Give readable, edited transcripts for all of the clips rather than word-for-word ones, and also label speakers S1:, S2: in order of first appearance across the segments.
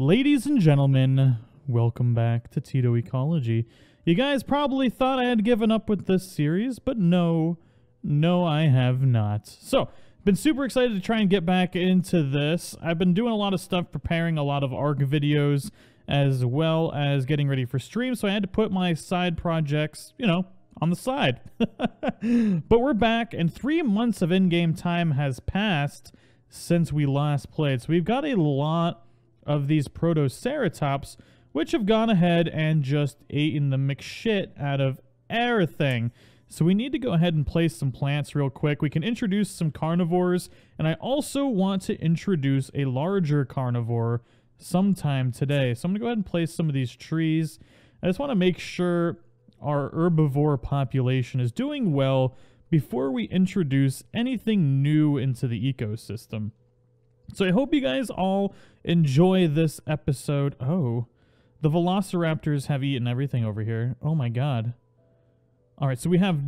S1: Ladies and gentlemen, welcome back to Tyto Ecology. You guys probably thought I had given up with this series, but no, I have not. So, been super excited to try and get back into this. I've been doing a lot of stuff, preparing a lot of Ark videos, as well as getting ready for stream, so I had to put my side projects, you know, on the side. But we're back, and 3 months of in-game time has passed since we last played. So we've got a lot of these protoceratops, which have gone ahead and just eaten the McShit out of everything. So we need to go ahead and place some plants real quick. We can introduce some carnivores, and I also want to introduce a larger carnivore sometime today. So I'm going to go ahead and place some of these trees. I just want to make sure our herbivore population is doing well before we introduce anything new into the ecosystem. So I hope you guys all enjoy this episode. Oh, the velociraptors have eaten everything over here. Oh my god. Alright, so we have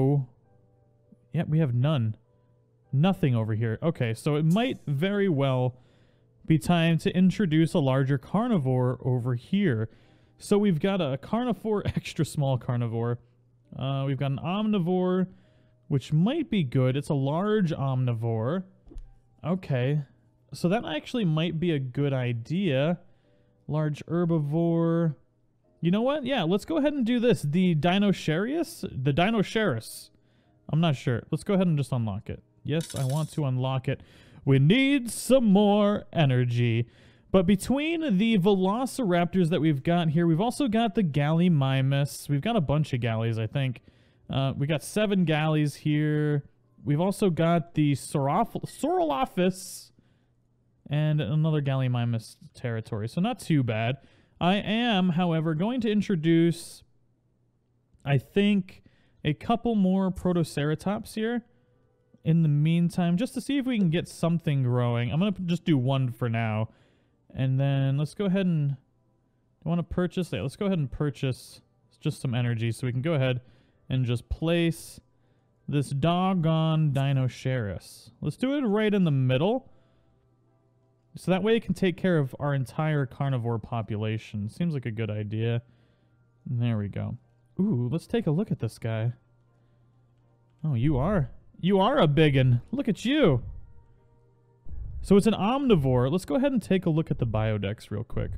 S1: we have none. Nothing over here. Okay, so it might very well be time to introduce a larger carnivore over here. So we've got a carnivore, extra small carnivore. We've got an omnivore, which might be good. It's a large omnivore. Okay. So that actually might be a good idea. Large herbivore. You know what? Yeah, let's go ahead and do this. The DEINOCHERUS? The DEINOCHERUS. I'm not sure. Let's go ahead and just unlock it. Yes, I want to unlock it. We need some more energy. But between the velociraptors that we've got here, we've also got the gallimimus. We've got a bunch of galleys, I think. We got 7 galleys here. We've also got the Saurolophus and another gallimimus territory. So not too bad. I am, however, going to introduce, I think, a couple more protoceratops here in the meantime, just to see if we can get something growing. I'm going to just do one for now. And then let's go ahead and... I want to purchase... Yeah, let's go ahead and purchase just some energy so we can go ahead and just place this doggone DEINOCHERUS. Let's do it right in the middle. So that way it can take care of our entire carnivore population. Seems like a good idea. There we go. Ooh, let's take a look at this guy. Oh, you are a biggin. Look at you. So it's an omnivore. Let's go ahead and take a look at the biodex real quick.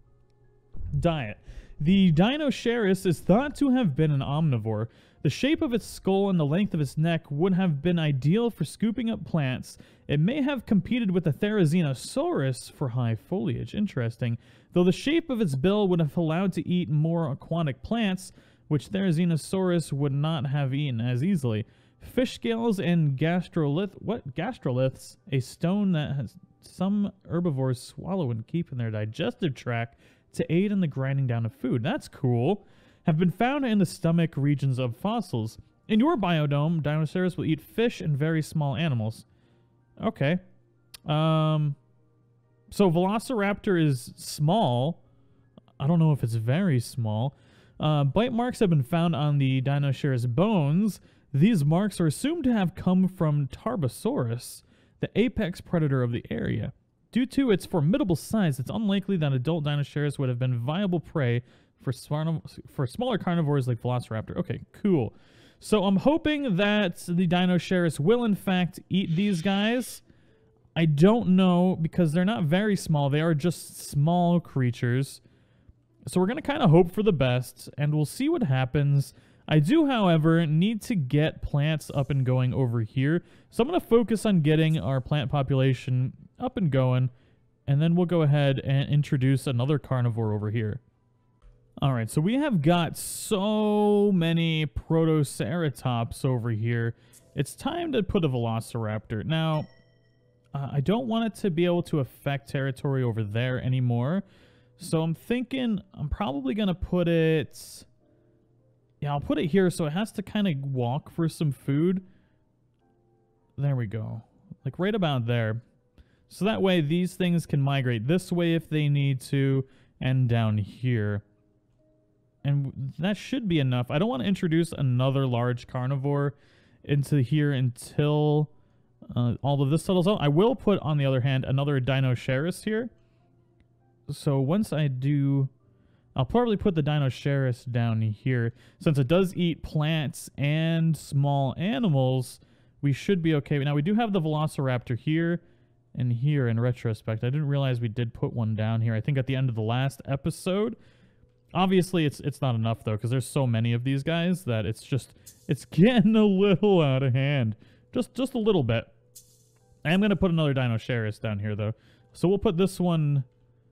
S1: Diet. The DEINOCHERUS is thought to have been an omnivore. The shape of its skull and the length of its neck would have been ideal for scooping up plants. It may have competed with the DEINOCHERUS for high foliage. Interesting. Though the shape of its bill would have allowed to eat more aquatic plants, which DEINOCHERUS would not have eaten as easily. Fish scales and gastroliths, a stone that has some herbivores swallow and keep in their digestive tract to aid in the grinding down of food. That's cool. Have been found in the stomach regions of fossils. In your biodome, dinosaurs will eat fish and very small animals. Okay. So Velociraptor is small. I don't know if it's very small. Bite marks have been found on the DEINOCHERUS bones. These marks are assumed to have come from Tarbosaurus, the apex predator of the area. Due to its formidable size, it's unlikely that adult DEINOCHERUS would have been viable prey for smaller carnivores like Velociraptor. Okay, cool. So I'm hoping that the DEINOCHERUS will in fact eat these guys. I don't know because they're not very small. They are just small creatures. So we're going to kind of hope for the best and we'll see what happens. I do, however, need to get plants up and going over here. So I'm going to focus on getting our plant population up and going. And then we'll go ahead and introduce another carnivore over here. Alright, so we have got so many protoceratops over here. It's time to put a velociraptor. Now, I don't want it to be able to affect territory over there anymore. So I'm thinking I'm probably going to put it... Yeah, I'll put it here so it has to kind of walk for some food. There we go. Like right about there. So that way these things can migrate this way if they need to, and down here. And that should be enough. I don't want to introduce another large carnivore into here until all of this settles out. I will put, on the other hand, another DEINOCHERUS here. So once I do, I'll probably put the DEINOCHERUS down here. Since it does eat plants and small animals, we should be okay. Now, we do have the Velociraptor here and here in retrospect. I didn't realize we did put one down here. I think at the end of the last episode. Obviously, it's not enough, though, because there's so many of these guys that it's getting a little out of hand. Just a little bit. I am going to put another DEINOCHERUS down here, though. So we'll put this one...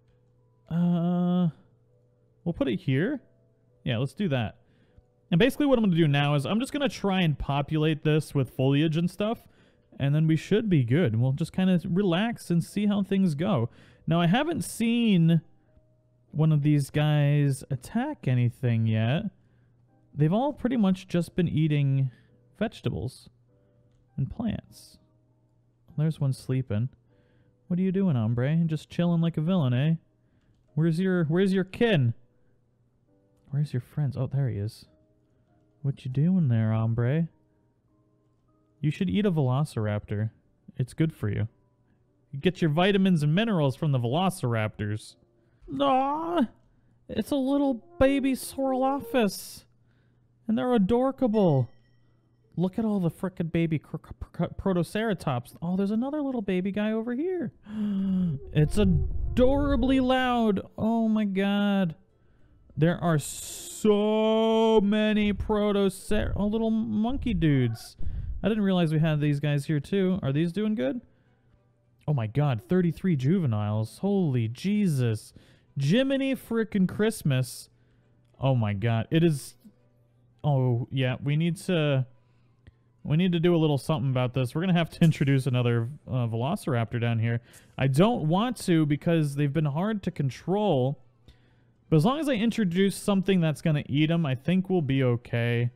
S1: we'll put it here. Yeah, let's do that. And basically what I'm going to do now is I'm just going to try and populate this with foliage and stuff. And then we should be good. We'll just kind of relax and see how things go. Now, I haven't seen one of these guys attack anything yet. They've all pretty much just been eating vegetables and plants. There's one sleeping. What are you doing, hombre? Just chilling like a villain, eh? Where's your kin? Where's your friends? Oh, there he is. What you doing there, hombre? You should eat a velociraptor. It's good for you. You get your vitamins and minerals from the velociraptors. Aw! It's a little baby Sorolophus. And they're adorkable. Look at all the frickin' baby protoceratops. Oh, there's another little baby guy over here. It's adorably loud. Oh my god. There are so many oh, little monkey dudes. I didn't realize we had these guys here too. Are these doing good? Oh my god, 33 juveniles. Holy Jesus. Jiminy frickin' Christmas. Oh my god. It is... Oh, yeah. We need to do a little something about this. We're going to have to introduce another velociraptor down here. I don't want to because they've been hard to control. But as long as I introduce something that's going to eat them, I think we'll be okay.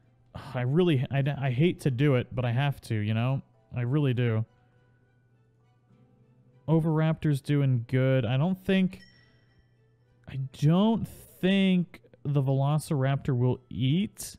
S1: I hate to do it, but I have to, you know? I really do. Oviraptor's doing good. I don't think the velociraptor will eat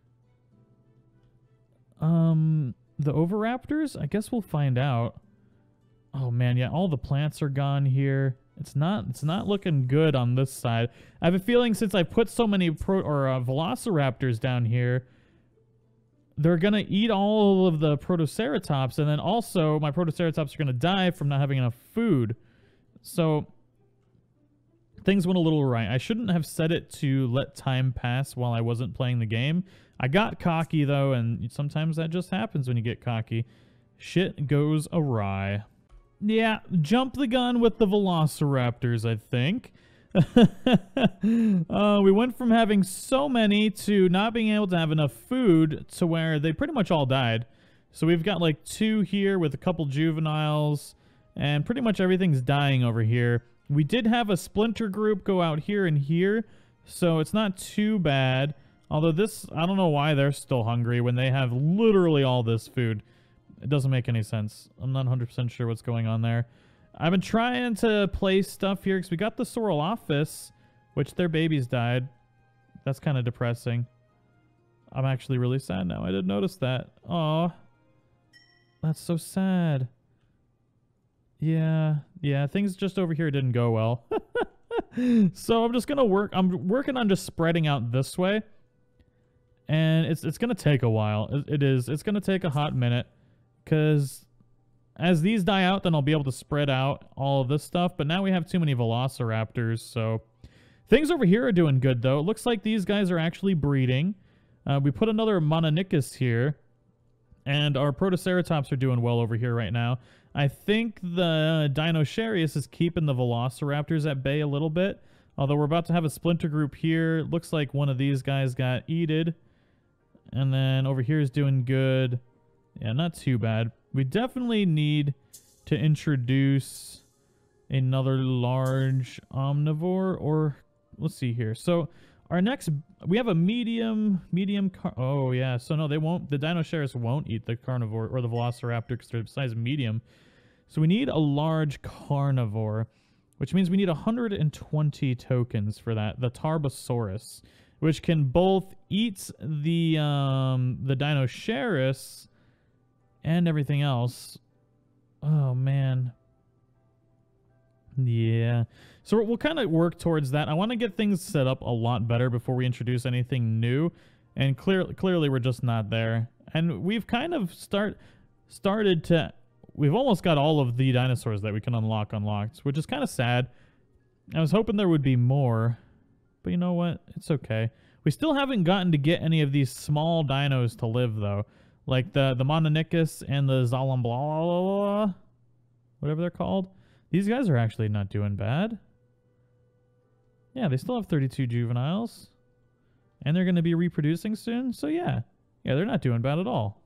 S1: the oviraptors. I guess we'll find out. Oh man, yeah, all the plants are gone here. It's not looking good on this side. I have a feeling since I put so many velociraptors down here, they're gonna eat all of the protoceratops, and then also my protoceratops are gonna die from not having enough food. So things went a little right. I shouldn't have set it to let time pass while I wasn't playing the game. I got cocky, though, and sometimes that just happens when you get cocky. Shit goes awry. Yeah, jump the gun with the velociraptors, I think. We went from having so many to not being able to have enough food to where they pretty much all died. So we've got like 2 here with a couple juveniles, and pretty much everything's dying over here. We did have a splinter group go out here and here, so it's not too bad. Although this, I don't know why they're still hungry when they have literally all this food. It doesn't make any sense. I'm not 100% sure what's going on there. I've been trying to place stuff here because we got the Sorolophus, which their babies died. That's kind of depressing. I'm actually really sad now. I didn't notice that. Aw. That's so sad. Yeah, things just over here didn't go well. So I'm just gonna I'm working on just spreading out this way. And it's gonna take a while. It's gonna take a hot minute. Because as these die out, then I'll be able to spread out all of this stuff. But now we have too many velociraptors, so... Things over here are doing good, though. It looks like these guys are actually breeding. We put another Mononicus here. And our Protoceratops are doing well over here right now. I think the DEINOCHERUS is keeping the velociraptors at bay a little bit. Although we're about to have a splinter group here. Looks like one of these guys got eated. And then over here is doing good. Yeah, not too bad. We definitely need to introduce another large omnivore, or let's see here. So our next, we have a medium oh yeah, so no, they won't, the DEINOCHERUS won't eat the carnivore or the velociraptor because they're size medium. So we need a large carnivore, which means we need 120 tokens for that. The Tarbosaurus, which can both eat the DEINOCHERUS and everything else. Oh man. Yeah. So we'll kind of work towards that. I want to get things set up a lot better before we introduce anything new. And clearly we're just not there. And we've kind of started to... We've almost got all of the dinosaurs that we can unlocked, which is kind of sad. I was hoping there would be more. But you know what? It's okay. We still haven't gotten to get any of these small dinos to live, though. Like the Mononychus and the Zalambla, whatever they're called. These guys are actually not doing bad. Yeah, they still have 32 juveniles. And they're going to be reproducing soon. So yeah. Yeah, they're not doing bad at all.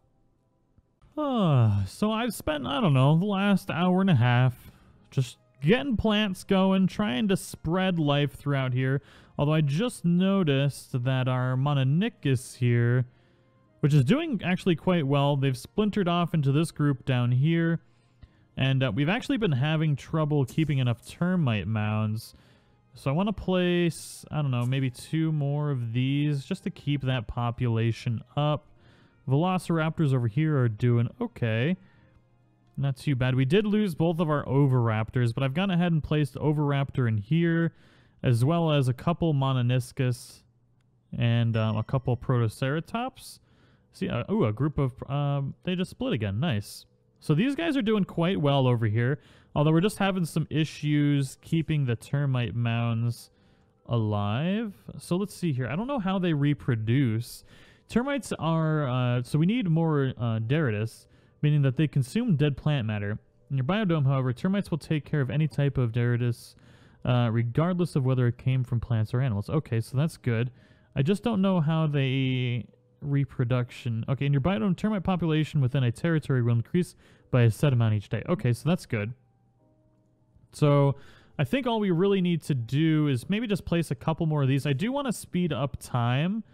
S1: So I've spent, I don't know, the last hour and a half just getting plants going, trying to spread life throughout here. Although I just noticed that our Mononychus here, which is doing actually quite well, they've splintered off into this group down here. And we've actually been having trouble keeping enough termite mounds. So I want to place, I don't know, maybe 2 more of these just to keep that population up. Velociraptors over here are doing okay. Not too bad. We did lose both of our Oviraptors, but I've gone ahead and placed Oviraptor in here, as well as a couple Mononychus and a couple Protoceratops. See, ooh, a group of, they just split again. Nice. So these guys are doing quite well over here, although we're just having some issues keeping the termite mounds alive. So let's see here. I don't know how they reproduce. Termites are, so we need more Deritus, meaning that they consume dead plant matter. In your biodome, however, termites will take care of any type of Deritus, regardless of whether it came from plants or animals. Okay, so that's good. I just don't know how they reproduction. Okay, in your biodome, termite population within a territory will increase by a set amount each day. Okay, so that's good. So I think all we really need to do is maybe just place a couple more of these. I do want to speed up time,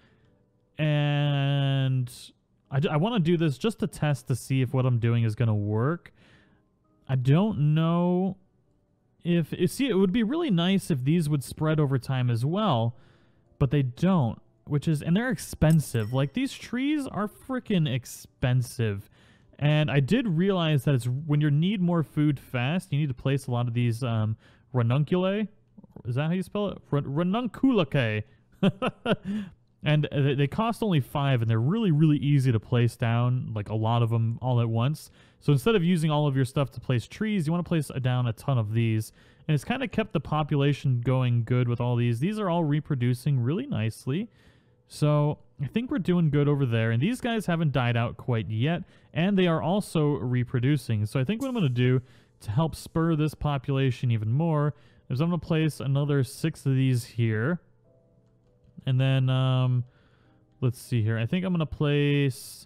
S1: and I want to do this just to test to see if what I'm doing is going to work. I don't know if... See, it would be really nice if these would spread over time as well, but they don't. Which is, and they're expensive. Like, these trees are freaking expensive. And I did realize that it's when you need more food fast, you need to place a lot of these ranunculae. Is that how you spell it? Ranunculae. And they cost only 5, and they're really, really easy to place down, like a lot of them all at once. So instead of using all of your stuff to place trees, you want to place down a ton of these. And it's kind of kept the population going good with all these. These are all reproducing really nicely. So I think we're doing good over there. And these guys haven't died out quite yet. And they are also reproducing. So I think what I'm going to do to help spur this population even more is I'm going to place another 6 of these here. And then, let's see here. I think I'm going to place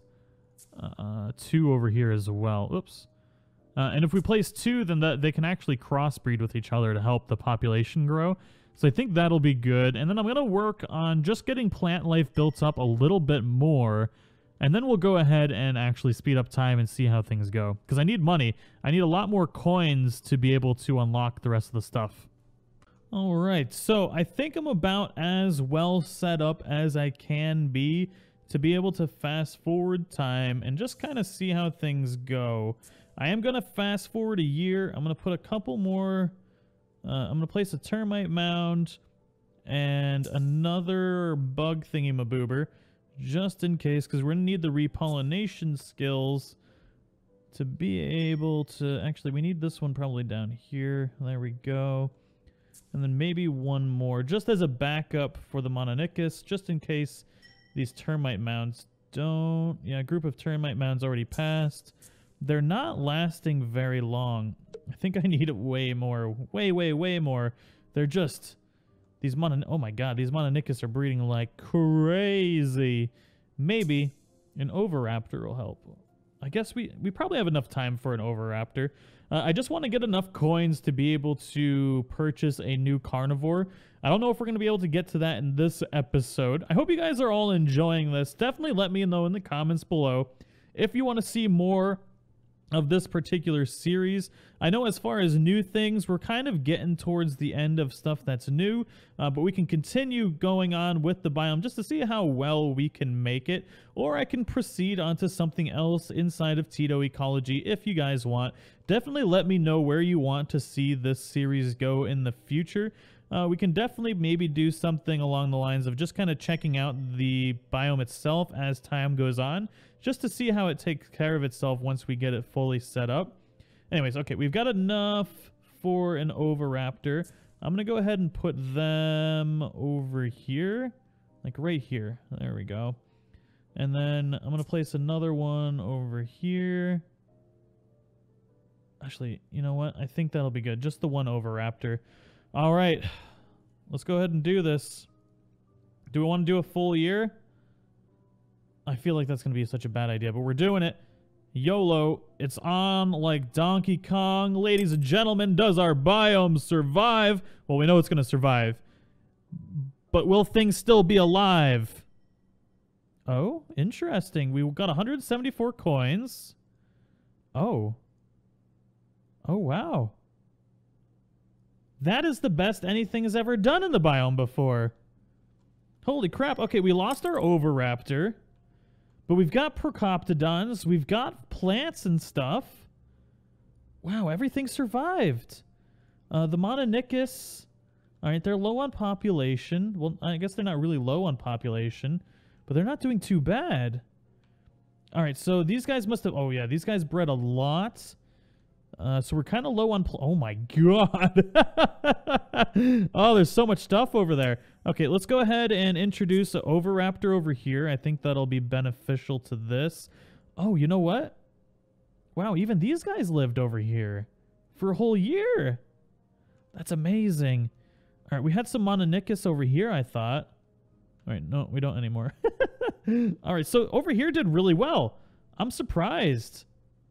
S1: 2 over here as well. Oops. And if we place 2, then they can actually crossbreed with each other to help the population grow. So I think that'll be good. And then I'm going to work on just getting plant life built up a little bit more. And then we'll go ahead and actually speed up time and see how things go. Because I need money. I need a lot more coins to be able to unlock the rest of the stuff. Alright, so I think I'm about as well set up as I can be to be able to fast forward time and just kind of see how things go. I am going to fast forward a year. I'm going to put a couple more... I'm going to place a termite mound and another bug thingy-maboober just in case, because we're going to need the repollination skills to be able to... Actually, we need this one probably down here. There we go. And then maybe one more, just as a backup for the Mononychus, just in case these termite mounds don't... Yeah, a group of termite mounds already passed. They're not lasting very long. I think I need way more. Way more. They're just... These oh my god, these Mononychus are breeding like crazy. Maybe an Oviraptor will help. I guess we probably have enough time for an Oviraptor. I just want to get enough coins to be able to purchase a new carnivore. I don't know if we're going to be able to get to that in this episode. I hope you guys are all enjoying this. Definitely let me know in the comments below if you want to see more of this particular series. I know as far as new things, we're kind of getting towards the end of stuff that's new, but we can continue going on with the biome just to see how well we can make it, or I can proceed onto something else inside of Tyto Ecology if you guys want. Definitely let me know where you want to see this series go in the future. We can definitely maybe do something along the lines of just kind of checking out the biome itself as time goes on, just to see how it takes care of itself once we get it fully set up. Anyways, okay, we've got enough for an oviraptor. I'm going to go ahead and put them over here, like right here. There we go. And then I'm going to place another one over here. Actually, you know what? I think that'll be good. Just the one oviraptor. All right, let's go ahead and do this. Do we want to do a full year? I feel like that's going to be such a bad idea, but we're doing it. YOLO, it's on like Donkey Kong. Ladies and gentlemen, does our biome survive? Well, we know it's going to survive. But will things still be alive? Oh, interesting. We got 174 coins. Oh. Oh, wow. That is the best anything has ever done in the biome before. Holy crap. Okay, we lost our oviraptor. But we've got Procoptodons. We've got plants and stuff. Wow, everything survived. The Mononychus. Alright, they're low on population. Well, I guess they're not really low on population. But they're not doing too bad. Alright, so these guys must have... Oh, yeah, these guys bred a lot. So we're kind of low on... Oh, my God. Oh, there's so much stuff over there. Okay, let's go ahead and introduce an oviraptor over here. I think that'll be beneficial to this. Oh, you know what? Wow, even these guys lived over here for a whole year. That's amazing. All right, we had some Mononychus over here, I thought. All right, no, we don't anymore. All right, so over here did really well. I'm surprised.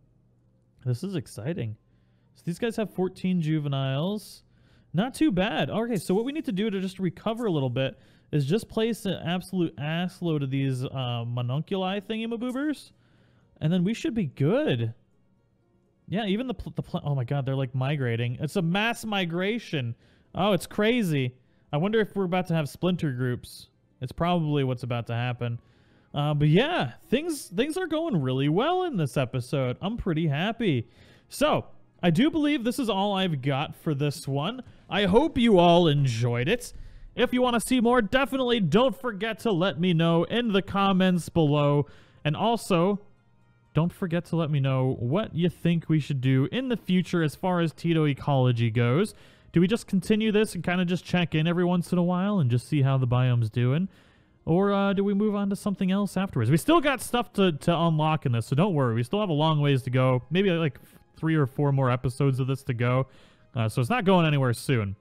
S1: This is exciting. So these guys have 14 juveniles. Not too bad. Okay, so what we need to do to just recover a little bit is just place an absolute ass load of these monunculi thingy-maboobers, and then we should be good. Yeah, even the oh my God, they're like migrating. It's a mass migration. Oh, it's crazy. I wonder if we're about to have splinter groups. It's probably what's about to happen. But yeah, things are going really well in this episode. I'm pretty happy. So, I do believe this is all I've got for this one. I hope you all enjoyed it. If you want to see more, definitely don't forget to let me know in the comments below. And also, don't forget to let me know what you think we should do in the future as far as Tyto Ecology goes. Do we just continue this and kind of just check in every once in a while and just see how the biome's doing? Or do we move on to something else afterwards? We still got stuff to unlock in this, so don't worry. We still have a long ways to go. Maybe like 3 or 4 more episodes of this to go. So it's not going anywhere soon.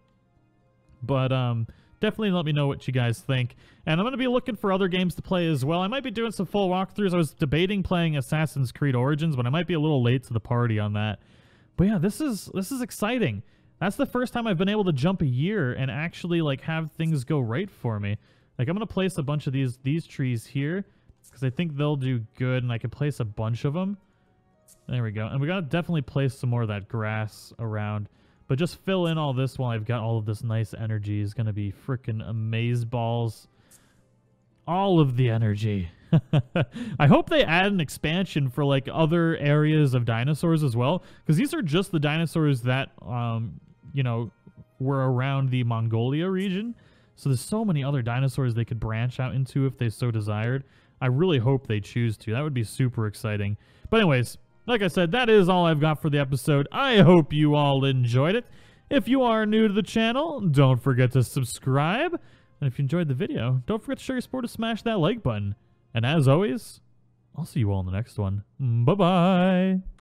S1: But definitely let me know what you guys think. And I'm going to be looking for other games to play as well. I might be doing some full walkthroughs. I was debating playing Assassin's Creed Origins, but I might be a little late to the party on that. But yeah, this is exciting. That's the first time I've been able to jump a year and actually like have things go right for me. Like, I'm going to place a bunch of these trees here because I think they'll do good, and I can place a bunch of them. There we go. And we got to definitely place some more of that grass around. But just fill in all this while I've got all of this nice energy is going to be freaking amazeballs. All of the energy. I hope they add an expansion for, like, other areas of dinosaurs as well. Because these are just the dinosaurs that, you know, were around the Mongolia region. So there's so many other dinosaurs they could branch out into if they so desired. I really hope they choose to. That would be super exciting. But anyways, like I said, that is all I've got for the episode. I hope you all enjoyed it. If you are new to the channel, don't forget to subscribe. And if you enjoyed the video, don't forget to show your support to smash that like button. And as always, I'll see you all in the next one. Bye-bye.